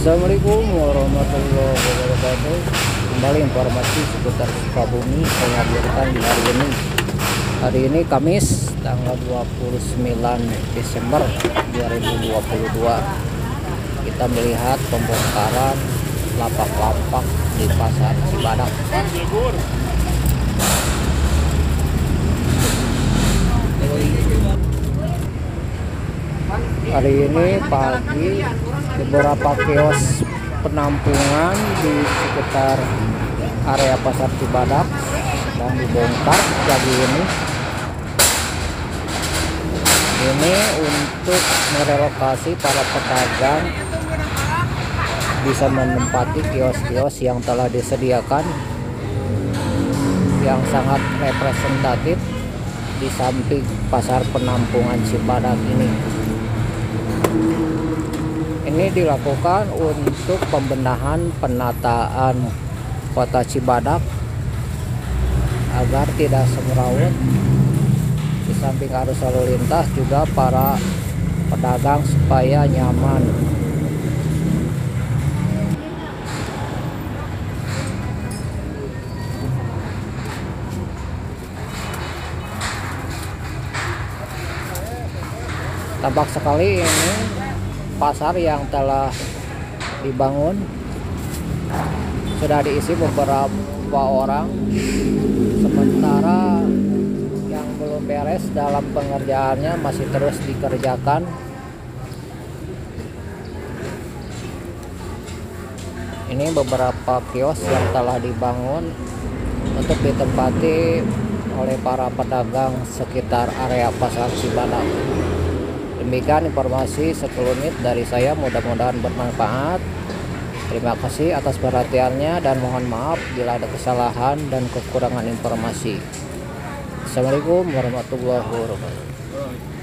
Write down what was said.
Assalamualaikum warahmatullahi wabarakatuh. Kembali informasi seputar Sukabumi saya hadirkan di hari ini. Hari ini Kamis tanggal 29 Desember 2022. Kita melihat pembongkaran lapak-lapak di Pasar Cibadak. Hari ini pagi beberapa kios penampungan di sekitar area Pasar Cibadak dan dibongkar pagi ini. Ini untuk merelokasi para pedagang bisa menempati kios-kios yang telah disediakan yang sangat representatif di samping pasar penampungan Cibadak ini. Ini dilakukan untuk pembenahan penataan kota Cibadak agar tidak semrawut. Di samping arus lalu lintas juga para pedagang supaya nyaman. Tampak sekali ini pasar yang telah dibangun sudah diisi beberapa orang, sementara yang belum beres dalam pengerjaannya masih terus dikerjakan. Ini beberapa kios yang telah dibangun untuk ditempati oleh para pedagang sekitar area Pasar Cibadak. Demikian informasi sekelumit dari saya, mudah-mudahan bermanfaat. Terima kasih atas perhatiannya dan mohon maaf bila ada kesalahan dan kekurangan informasi. Assalamualaikum warahmatullahi wabarakatuh.